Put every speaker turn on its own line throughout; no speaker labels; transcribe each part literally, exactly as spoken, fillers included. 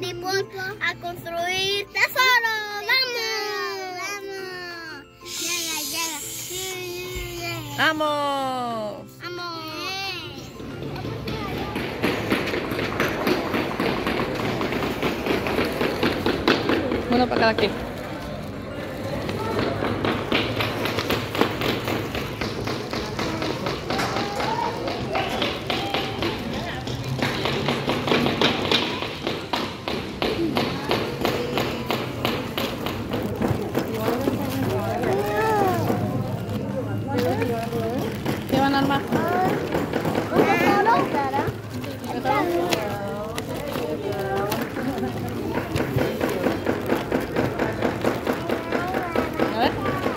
equipos a construir tesoros. ¡Vamos! ¡Vamos! Llega, llega.
¡Vamos!
¡Vamos!
Uno para cada quien. ¿Qué van a armar? A ver.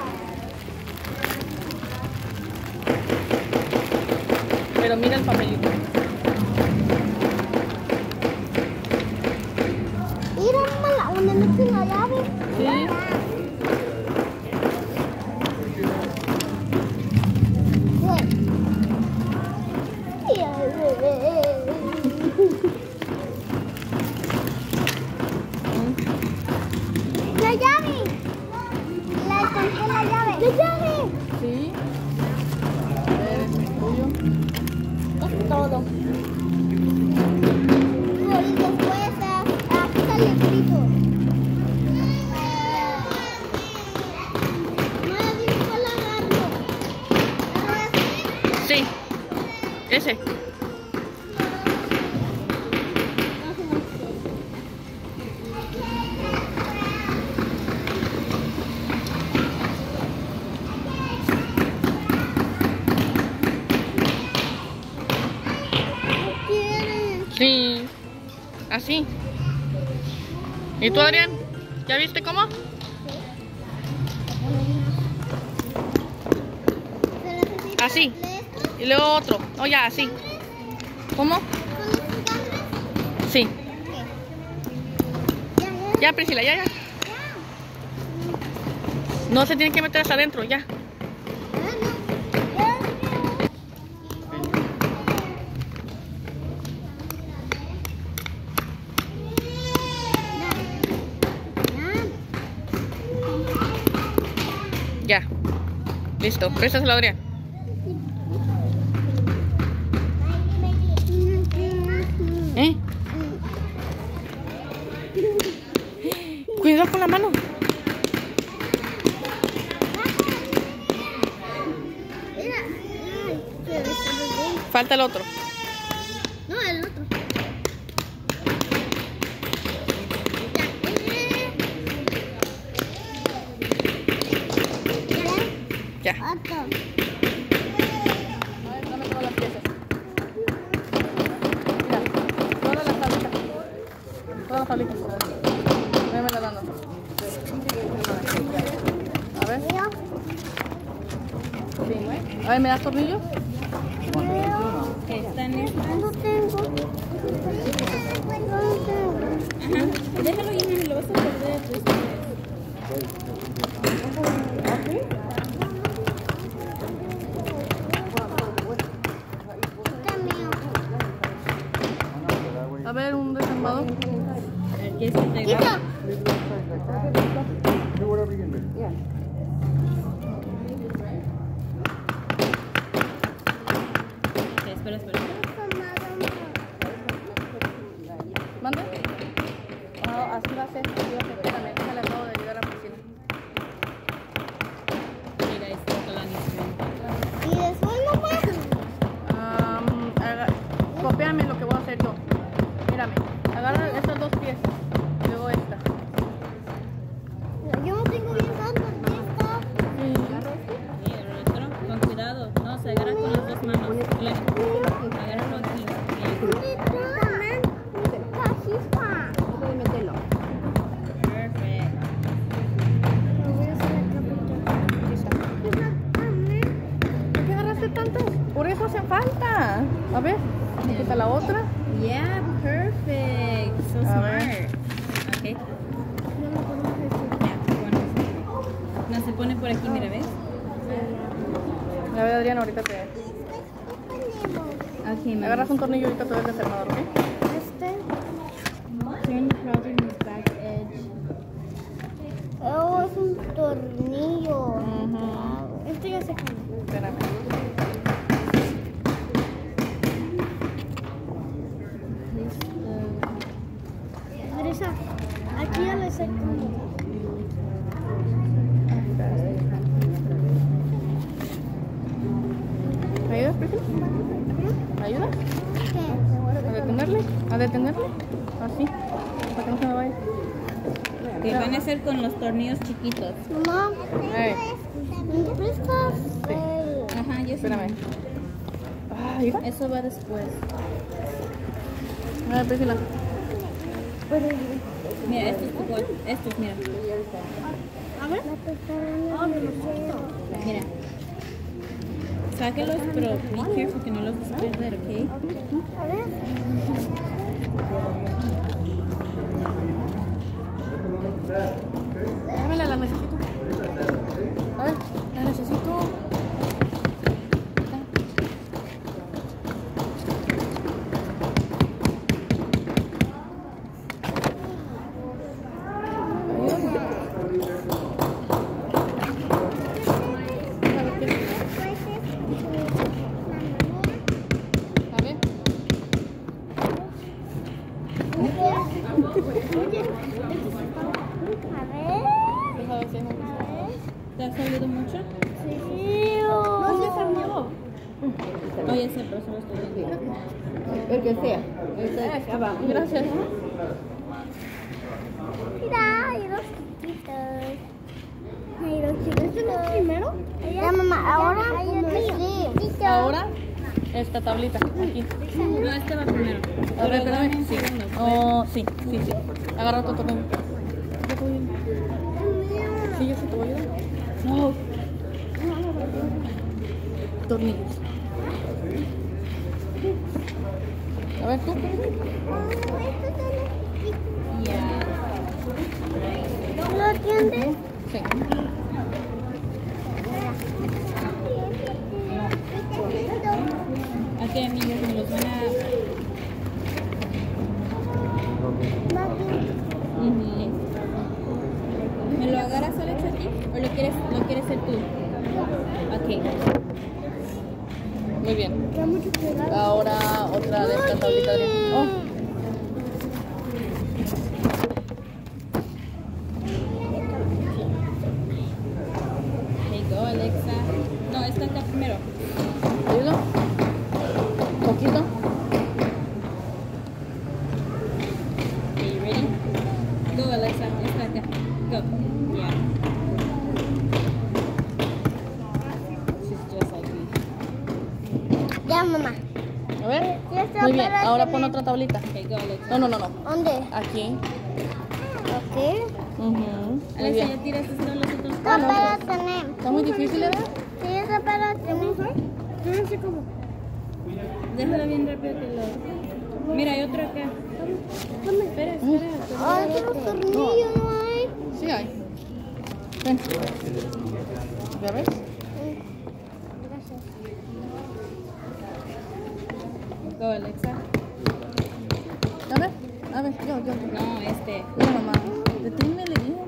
Pero mira el papelito.
Mira, mamá, ¿dónde metí la llave?
Sí.
La llave. La encontré la llave. La llave.
Sí. A ver, este es tuyo.
Es todo. Y después aquí está el escrito. No he visto el agarro.
Sí. Ese. Sí, así. ¿Y tú, Adrián? ¿Ya viste cómo? Así. Y luego otro. Oh, ya, así. ¿Cómo? Sí. Ya, Priscila, ya, ya. No se tiene que meter hasta adentro, ya. Ya. Listo. Préstaselo a Adrián. ¿Eh? Cuidado con la mano. Falta el otro.
No, el otro.
Ya.
Otro.
A ver, dame todas las piezas. Mira, todas las tablitas. Todas las tablitas. Vémela dando. A ver. Sí. A ver, ¿me das tornillos?
Están estos. No tengo. No tengo.
Ajá. Déjalo ahí, me lo vas a perder después.
A ver, un desarmador.
Aquí está pegado. Ok, espera, espera.
¿Manda? No, así va a ser. Así va a ser. Espérame, déjale, acabo de llegar a la oficina.
Mira, ahí está toda la misión.
Y después nomás.
Um, haga, copéame lo que voy a hacer yo. Mírame, agarra estas dos piezas y luego esta.
Yo no tengo bien tantas pistas.
Mira, el otro, con cuidado. No, se agarra con las dos manos. Claro. Agárralo aquí. Bien.
Casi está.
Perfect.
¿Por qué agarraste tantas? Por eso hacen falta. A ver, aquí está la otra.
Yeah, perfect. So
A
smart.
ver.
Okay. Ya, bueno. No se pone por aquí, mira, ¿ves?
A ver, Adrián, ahorita te...
Okay,
Agarras un tornillo y ahorita te doy el desarmador, ¿ok?
Este.
Turn
tornillo.
Ujú.
Este ya se cambió.
Espérame.
Teresa, aquí ya le sé cómo.
¿Me ayudas, Priscila? ¿Me ayudas?
¿Qué?
¿A detenerle? ¿A detenerle? Así, para que no se me vaya.
Que van a ser con los tornillos chiquitos.
Mamá,
Ey.
¿me prestas?
Sí.
el-
Ajá, yo sé.
Espérame. Ah, mira.
Eso va después.
A ver, Priscila.
Mira, estos, estos, mira.
A ver. Ah, me lo sé.
Mira. Sáquelos, pero be careful que no los vas a perder, ¿ok?
A ver.
Dámela, la necesito. A ver, la necesito. A ver.
A ver.
Deja ver si es un-
¿Te ha salido mucho?
Sí. No se cambió.
Oh, ya sé, pero solo estoy viendo.
El que sea. Gracias.
Mira, hay dos chiquitos. Hay dos chiquitos. ¿Este no es primero? Ya, mamá, ahora hay otro.
Ahora, esta tablita, aquí.
No, este va primero.
A ver,
Pero dame
espérame.
un
Sí.
segundo.
Oh, sí, sí, sí. Agarra tu tornillo. Ya te voy a- Sí, yo sí te voy a ayudar. No. Tornillos. A ver, tú.
Ya.
¿Lo entiendes?
Sí.
Aquí, amigos, me los van a... Ujú. ¿Me lo agarras, Alex, aquí? ¿O lo quieres, lo quieres hacer tú? Ok.
Muy bien.
Da mucho cuidado.
Ahora otra de esta tablita de... Oh.
There you go, Alexa. No, esta acá primero.
¿Te ayudo? ¿Poquito?
Okay, you ready? Go, Alexa. Esta acá. Go. Yeah. She's just like me.
Ya, mamá.
A ver.
Ya está
Muy bien.
para
Ahora
tener-
pon otra tablita.
Okay, go, Alexa.
No, no, no, no.
¿Dónde?
Aquí.
Aquí.
Ujú. Muy
Alexa,
bien.
ya tiraste todos los otros
Está
palos.
para tener.
Está muy difícil, ¿verdad?
Sí, está para tener. Yo no sé cómo.
Déjala bien rápido que lo... Mira, hay otro acá. Espera, espera.
Ay, que los tornillos no hay.
Sí hay. Ven. ¿Ya ves?
Gracias.
Go, Alexa.
A ver. A ver, yo, yo. yo.
No, este.
Mira, mamá. Deténme, le digo.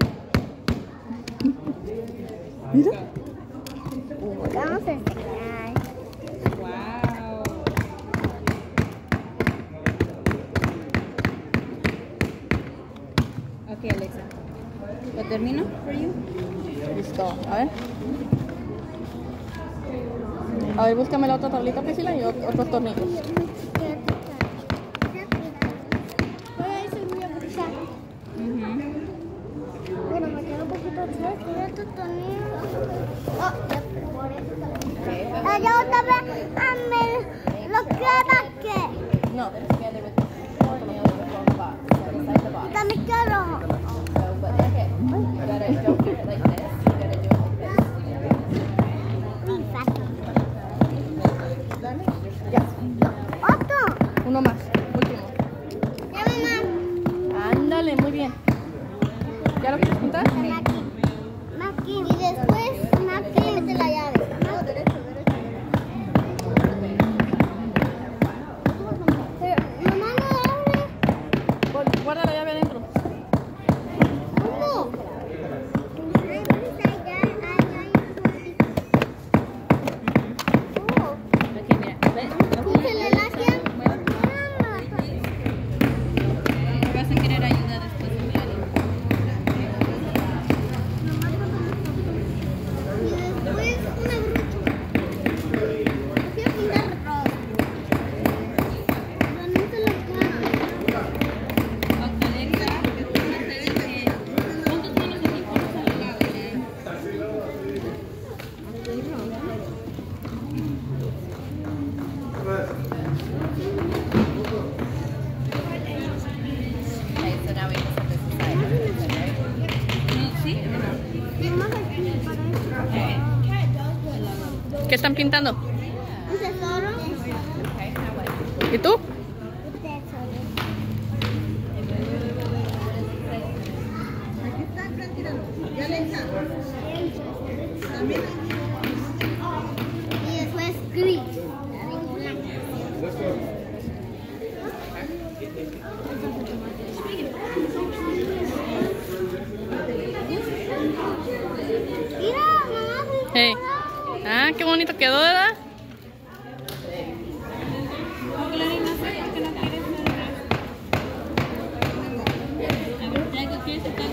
Mira.
Vamos a enseñar.
Wow. Ok, Alexa. ¿Lo termino for you?
Listo. A ver. A ver, búscame la otra tablita, Priscila, y ot- otros tornillos.
Ay, soy muy aburrida. Bueno, me quedo un poquito atrás. Mira tu tornillo. Oh, ya, por eso. Ah, ya otra vez. A mí, lo que era que.
No.
También quiero. Muy fácil. Otro.
Uno más. Último.
Ya, mamá.
Ándale, muy bien. ¿Ya lo quieres juntar?
Maki. Maki. Y después, Maki, mete la llave. No, derecho, derecho. Pero, mamá, no abre.
Guarda la llave adentro.
¿Cómo?
¿Qué están pintando?
Un tesoro.
¿Y tú?
Un tesoro.
Aquí está, tranquilo. Ya le está. También.
Y después gris. Mira, mamá.
Hey. Ah, qué bonito quedó, ¿verdad?
¿Por qué la niña hace? ¿Por qué no quieres ver? A ver, ya que quieres sacar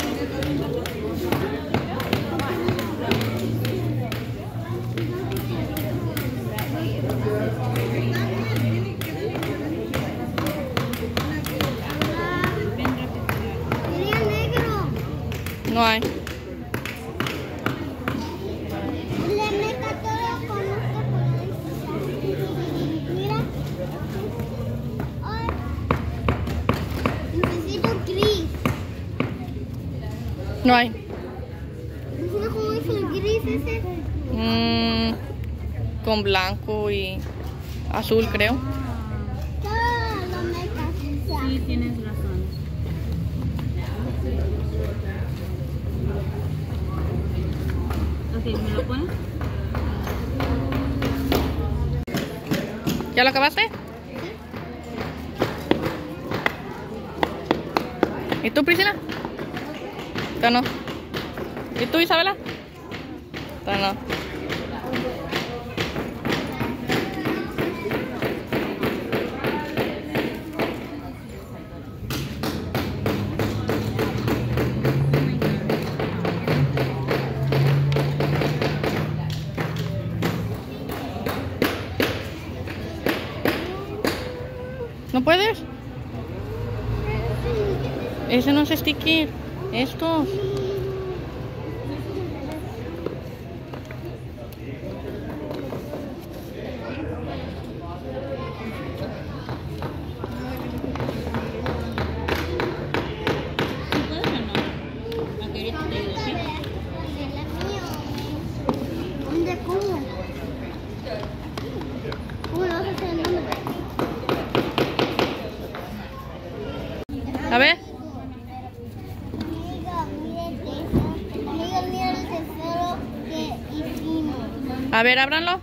Quería negro.
No hay.
Le meto todo con este color. Mira. Ay. Necesito gris.
No hay.
Necesito cómo es el gris ese.
Mm, con blanco y azul, creo.
Todo lo metas.
Sí, tienes razón. Ok, ¿me lo pones?
¿Ya lo acabaste? ¿Y tú, Priscila? ¿Tú no? ¿Y tú, Isabela? ¿Tú no? ¿No puedes? Ese no es sticker. Estos.
¿Sí puedes o no? Ok, ahorita te digo, ¿sí?
¿Dónde? ¿Cómo? ¿Cómo lo vas a hacer el número?
A ver.
Amigo, mira el tesoro. Amigo, mira el tesoro que hicimos.
A ver, ábranlo.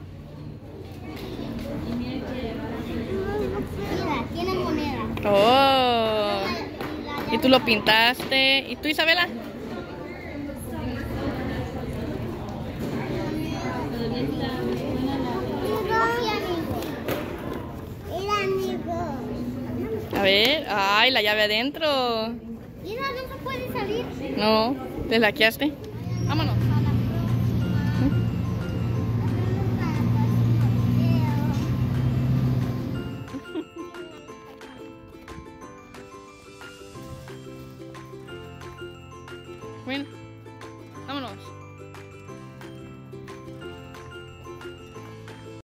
Mira, tiene moneda.
Oh. Y tú lo pintaste. ¿Y tú, Isabela?
Mira, amigo.
A ver. Ay, la llave adentro.
Mira, no se puede salir.
No, ¿te laqueaste? Vámonos. Bueno, vámonos.